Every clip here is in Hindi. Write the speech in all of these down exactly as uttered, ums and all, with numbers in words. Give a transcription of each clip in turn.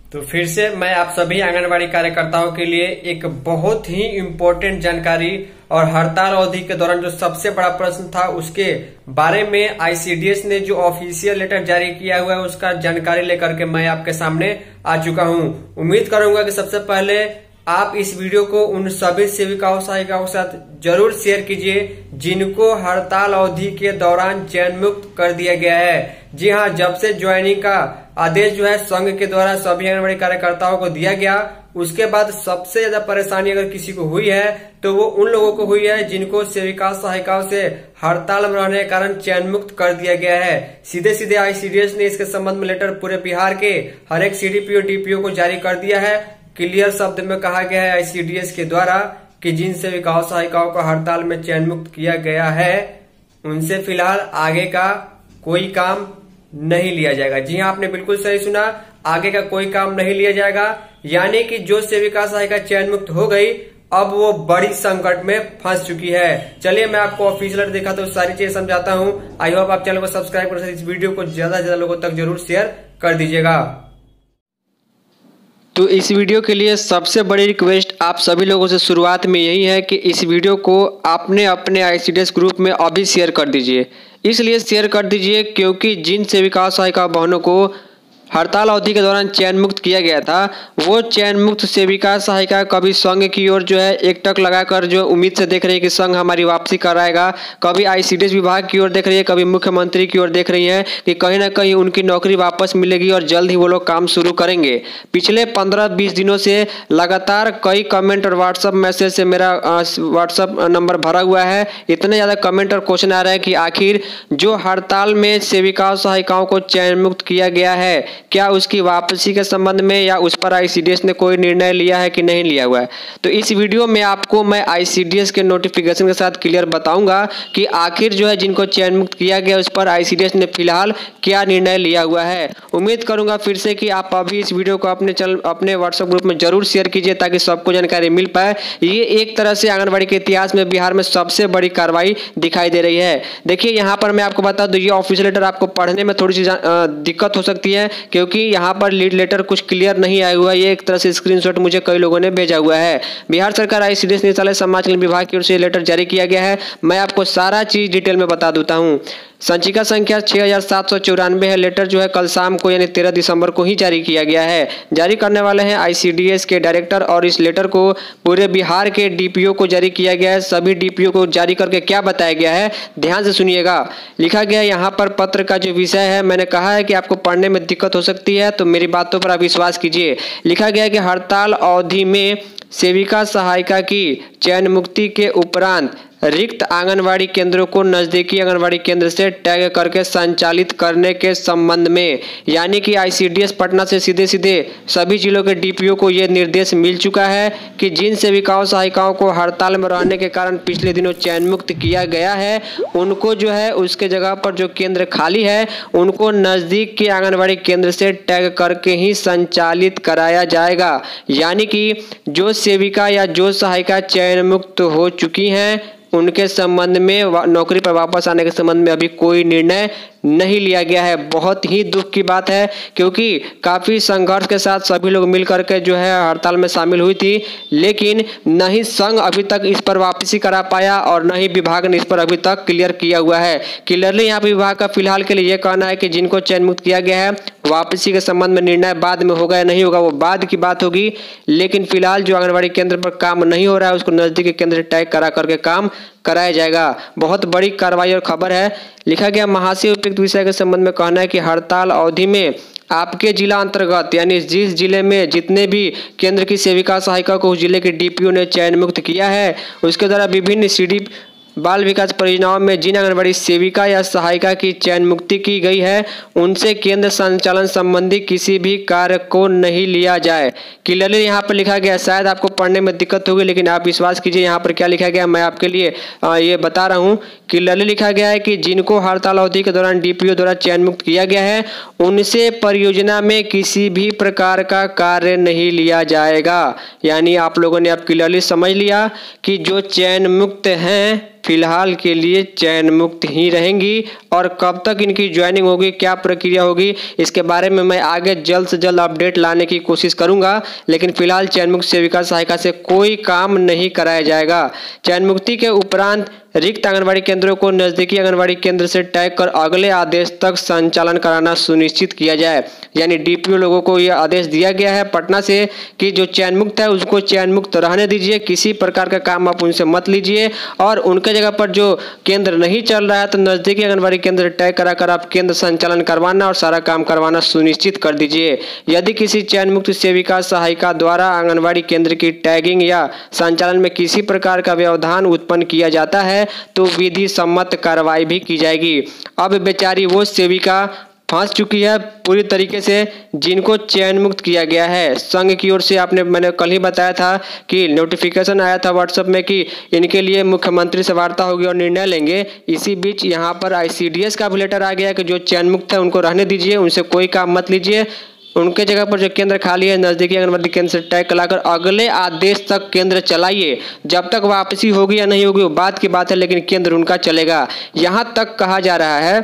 तो फिर से मैं आप सभी आंगनबाड़ी कार्यकर्ताओं के लिए एक बहुत ही इम्पोर्टेंट जानकारी और हड़ताल अवधि के दौरान जो सबसे बड़ा प्रश्न था उसके बारे में आईसीडीएस ने जो ऑफिशियल लेटर जारी किया हुआ है उसका जानकारी लेकर के मैं आपके सामने आ चुका हूं। उम्मीद करूंगा कि सबसे पहले आप इस वीडियो को उन सभी सेविकाओं सहायिकाओं के साथ जरूर शेयर कीजिए जिनको हड़ताल अवधि के दौरान चयन मुक्त कर दिया गया है। जी हाँ, जब से ज्वाइनिंग का आदेश जो है संघ के द्वारा सभी आंगनबाड़ी कार्यकर्ताओं को दिया गया उसके बाद सबसे ज्यादा परेशानी अगर किसी को हुई है तो वो उन लोगों को हुई है जिनको सेविका सहायिकाओं से हड़ताल में रहने के कारण चयन मुक्त कर दिया गया है। सीधे सीधे आईसीडीएस ने इसके संबंध में लेटर पूरे बिहार के हर एक सीडीपीओ डीपीओ को जारी कर दिया है। क्लियर शब्द में कहा गया है आईसीडीएस के द्वारा कि जिन सेविकाओं सहायिकाओं को हड़ताल में चयन मुक्त किया गया है उनसे फिलहाल आगे का कोई काम नहीं लिया जाएगा। जी हाँ, आपने बिल्कुल सही सुना, आगे का कोई काम नहीं लिया जाएगा। यानी कि जो सेविका सहायिका चयन मुक्त हो गई अब वो बड़ी संकट में फंस चुकी है। चलिए मैं आपको ऑफिशियल देखा तो सारी चीजें समझाता हूँ। आई होप आप चैनल को सब्सक्राइब कर इस वीडियो को ज्यादा से ज्यादा लोगों तक जरूर शेयर कर दीजिएगा। तो इस वीडियो के लिए सबसे बड़ी रिक्वेस्ट आप सभी लोगों से शुरुआत में यही है कि इस वीडियो को आपने अपने आईसीडीएस ग्रुप में अभी शेयर कर दीजिए। इसलिए शेयर कर दीजिए क्योंकि जिन सेविका सहायिका बहनों को हड़ताल अवधि के दौरान चयन मुक्त किया गया था वो चयन मुक्त सेविका सहायिका कभी संघ की ओर जो है एक टक लगाकर जो उम्मीद से देख रही है कि संघ हमारी वापसी कराएगा, कभी आईसीडीएस विभाग की ओर देख रही है, कभी मुख्यमंत्री की ओर देख रही है कि कहीं ना कहीं उनकी नौकरी वापस मिलेगी और जल्द ही वो लोग काम शुरू करेंगे। पिछले पंद्रह बीस दिनों से लगातार कई कमेंट और व्हाट्सअप मैसेज से मेरा व्हाट्सअप नंबर भरा हुआ है। इतने ज़्यादा कमेंट और क्वेश्चन आ रहे हैं कि आखिर जो हड़ताल में सेविका सहायिकाओं को चयन मुक्त किया गया है क्या उसकी वापसी के संबंध में या उस पर आईसीडीएस ने कोई निर्णय लिया है कि नहीं लिया हुआ है। तो इस वीडियो में आपको मैं आईसीडीएस के नोटिफिकेशन के साथ क्लियर बताऊंगा कि आखिर जो है जिनको चयन मुक्त किया गया उस पर आईसीडीएस ने फिलहाल क्या निर्णय लिया हुआ है। उम्मीद करूंगा फिर से कि आप अभी इस वीडियो को अपने चैनल अपने व्हाट्सएप ग्रुप में जरूर शेयर कीजिए ताकि सबको जानकारी मिल पाए। ये एक तरह से आंगनबाड़ी के इतिहास में बिहार में सबसे बड़ी कार्रवाई दिखाई दे रही है। देखिए यहाँ पर मैं आपको बता दूं ये ऑफिशियल लेटर आपको पढ़ने में थोड़ी सी दिक्कत हो सकती है क्योंकि यहाँ पर लीड लेटर कुछ क्लियर नहीं आया हुआ है। ये एक तरह से स्क्रीनशॉट मुझे कई लोगों ने भेजा हुआ है। बिहार सरकार आईसीडीएस निदेशालय समाज कल्याण विभाग की ओर से लेटर जारी किया गया है। मैं आपको सारा चीज डिटेल में बता देता हूँ। संचिका संख्या छह हजार सात सौ चौरानवे है। लेटर जो है कल शाम को यानी तेरह दिसंबर को ही जारी किया गया है। जारी करने वाले हैं आईसीडीएस के डायरेक्टर और इस लेटर को पूरे बिहार के डीपीओ को जारी किया गया है। सभी डीपीओ को जारी करके क्या बताया गया है ध्यान से सुनिएगा। लिखा गया है यहाँ पर पत्र का जो विषय है, मैंने कहा है कि आपको पढ़ने में दिक्कत हो सकती है तो मेरी बातों पर आप विश्वास कीजिए। लिखा गया है कि हड़ताल अवधि में सेविका सहायिका की चयन मुक्ति के उपरांत रिक्त आंगनवाड़ी केंद्रों को नजदीकी आंगनवाड़ी केंद्र से टैग करके संचालित करने के संबंध में, यानी कि आईसीडीएस पटना से सीधे सीधे सभी जिलों के डीपीओ को यह निर्देश मिल चुका है कि जिन सेविकाओं सहायिकाओं को हड़ताल में रहने के कारण पिछले दिनों चयन मुक्त किया गया है उनको जो है उसके जगह पर जो केंद्र खाली है उनको नजदीक के आंगनवाड़ी केंद्र से टैग करके ही संचालित कराया जाएगा। यानी कि जो सेविका या जो सहायिका चयन मुक्त हो चुकी हैं उनके संबंध में नौकरी पर वापस आने के संबंध में अभी कोई निर्णय नहीं लिया गया है। बहुत ही दुख की बात है क्योंकि काफी संघर्ष के साथ सभी लोग मिलकर के जो है हड़ताल में शामिल हुई थी, लेकिन न ही संघ अभी तक इस पर वापसी करा पाया और न ही विभाग ने इस पर अभी तक क्लियर किया हुआ है। क्लियरली यहाँ पर विभाग का फिलहाल के लिए यह कहना है कि जिनको चयन मुक्त किया गया है वापसी के संबंध में निर्णय बाद में होगा या नहीं होगा वो बाद की बात होगी, लेकिन फिलहाल जो आंगनबाड़ी केंद्र पर काम नहीं हो रहा है उसको नजदीकी केंद्र टैग करा करके काम कराया जाएगा। बहुत बड़ी कार्रवाई और खबर है। लिखा गया महाशय उपयुक्त विषय के संबंध में कहना है कि हड़ताल अवधि में आपके जिला अंतर्गत यानी जिस जिले में जितने भी केंद्र की सेविका सहायिका को उस जिले के डीपीओ ने चयन मुक्त किया है उसके द्वारा विभिन्न सीडी बाल विकास परियोजनाओं में जिन आंगनबाड़ी सेविका या सहायिका की चयन मुक्ति की गई है उनसे केंद्र संचालन संबंधी किसी भी कार्य को नहीं लिया जाए। क्लियरली यहाँ पर लिखा गया, शायद आपको पढ़ने में दिक्कत होगी, लेकिन आप विश्वास कीजिए यहाँ पर क्या लिखा गया मैं आपके लिए आ, ये बता रहा हूँ। क्लियरली लिखा गया है कि जिनको हड़ताल अवधि के दौरान डीपीओ द्वारा चयन मुक्त किया गया है उनसे परियोजना में किसी भी प्रकार का कार्य नहीं लिया जाएगा। यानी आप लोगों ने अब क्लियरली समझ लिया कि जो चयन मुक्त हैं फिलहाल के लिए चयन मुक्त ही रहेंगी, और कब तक इनकी ज्वाइनिंग होगी, क्या प्रक्रिया होगी, इसके बारे में मैं आगे जल्द से जल्द अपडेट लाने की कोशिश करूंगा। लेकिन फिलहाल चयन मुक्त सेविका सहायिका से कोई काम नहीं कराया जाएगा। चयन मुक्ति के उपरांत रिक्त आंगनबाड़ी केंद्रों को नजदीकी आंगनबाड़ी केंद्र से टैग कर अगले आदेश तक संचालन कराना सुनिश्चित किया जाए। यानी डीपीओ लोगों को यह आदेश दिया गया है पटना से कि जो चयन मुक्त है उसको चयन मुक्त रहने दीजिए, किसी प्रकार का काम आप उनसे मत लीजिए, और उनके जगह पर जो केंद्र नहीं चल रहा है तो नजदीकी आंगनबाड़ी केंद्र टैग कराकर आप केंद्र संचालन करवाना और सारा काम करवाना सुनिश्चित कर दीजिए। यदि किसी चयन मुक्त सेविका सहायिका द्वारा आंगनबाड़ी केंद्र की टैगिंग या संचालन में किसी प्रकार का व्यवधान उत्पन्न किया जाता है तो विधि सम्मत कार्रवाई भी की जाएगी। अब बेचारी वो सेविका फंस चुकी है पूरी तरीके से जिनको चयन मुक्त किया गया है। संघ की ओर से आपने मैंने कल ही बताया था कि नोटिफिकेशन आया था व्हाट्सएप में कि इनके लिए मुख्यमंत्री से वार्ता होगी और निर्णय लेंगे। इसी बीच यहाँ पर आईसीडीएस का भी लेटर आ गया कि जो चयन मुक्त है उनको रहने दीजिए, उनसे कोई काम मत लीजिए, उनके जगह पर जो केंद्र खाली है नजदीकी आंगनबाड़ी केंद्र से टैग कराकर अगले आदेश तक केंद्र चलाइए। जब तक वापसी होगी या नहीं होगी वो बात की बात है, लेकिन केंद्र उनका चलेगा। यहाँ तक कहा जा रहा है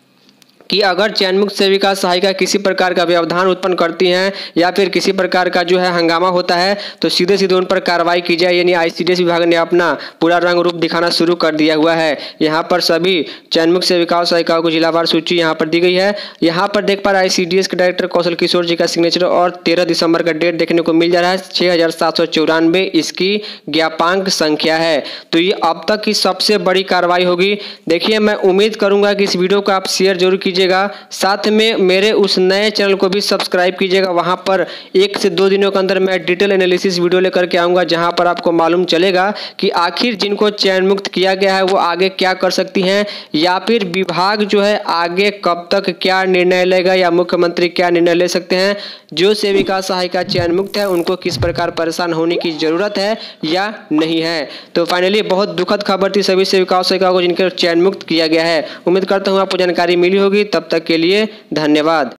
कि अगर चयन मुक्त सेविका सहायिका किसी प्रकार का व्यवधान उत्पन्न करती हैं या फिर किसी प्रकार का जो है हंगामा होता है तो सीधे सीधे उन पर कार्रवाई की जाए। यानी आईसीडीएस विभाग ने अपना पूरा रंग रूप दिखाना शुरू कर दिया हुआ है। यहाँ पर सभी चयन मुक्त सेविकाओं सहायिकाओं को जिलावार सूची यहाँ पर दी गई है। यहाँ पर देख पा रहे आईसीडीएस के डायरेक्टर कौशल किशोर जी का सिग्नेचर और तेरह दिसंबर का डेट देखने को मिल जा रहा है। छह हजार सात सौ चौरानवे इसकी ज्ञापांक संख्या है। तो ये अब तक की सबसे बड़ी कार्रवाई होगी। देखिए मैं उम्मीद करूंगा कि इस वीडियो को आप शेयर जरूर कीजिए, साथ में मेरे उस नए चैनल को भी सब्सक्राइब कीजिएगा। वहां पर एक से दो दिनों के अंदर मैं डिटेल एनालिसिस वीडियो लेकर के आऊंगा जहां पर आपको मालूम चलेगा कि आखिर जिनको चयन मुक्त किया गया है वो आगे क्या कर सकती हैं, या फिर विभाग जो है आगे कब तक क्या निर्णय लेगा या मुख्यमंत्री क्या निर्णय ले सकते हैं। जो सेविका सहायिका चयन मुक्त है उनको किस प्रकार परेशान होने की जरूरत है या नहीं है। तो फाइनली बहुत दुखद खबर थी सभी सेविकाओं सहायिकाओं को जिनके चयन मुक्त किया गया है। उम्मीद करता हूँ आपको जानकारी मिली होगी। तब तक के लिए धन्यवाद।